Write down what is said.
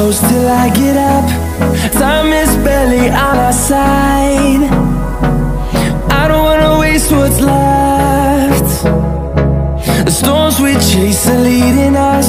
close till I get up. Time is barely on our side. I don't wanna waste what's left. The storms we chase are leading us.